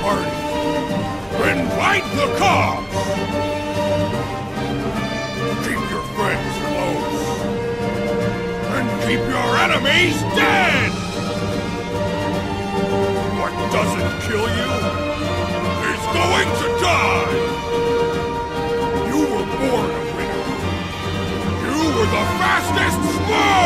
party. Invite the cops! Keep your friends close. And keep your enemies dead! What doesn't kill you is going to die! You were born a winner. You were the fastest Smough!